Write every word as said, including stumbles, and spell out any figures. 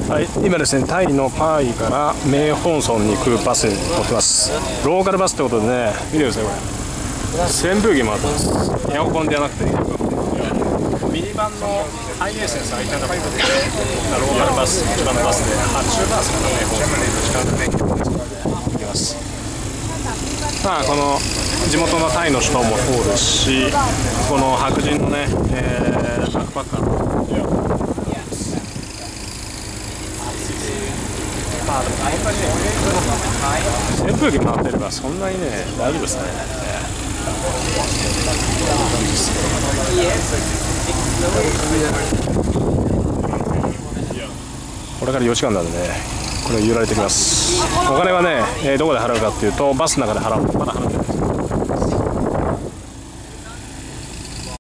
はい、今ですね、タイのパイからメイホンソンに来るバスに乗ってます。ローカルバスってことでね、見てください、これ扇風機もあってます。エアコンではなくてミニバンのハイエースに最短がローカルバス、一番のバスではちじゅうバースからメイホンソンに時間で行きます。まあこの地元のタイの人もそうですし、この白人のね、えー、バックパッカーの扇風機回ってればそんなにね大丈夫ですね。これからよじかんなんでね、これ揺られてきます。お金はね、えー、どこで払うかっていうとバスの中で払う。まだ払って